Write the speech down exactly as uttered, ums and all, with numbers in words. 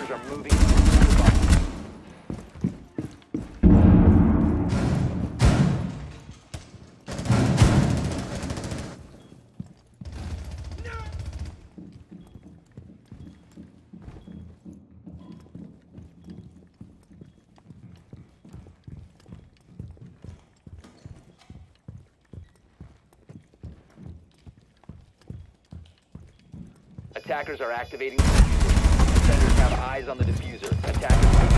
Diffusers are moving to the bomb. Attackers are activating the diffuser. Defenders have eyes on the diffuser. Attackers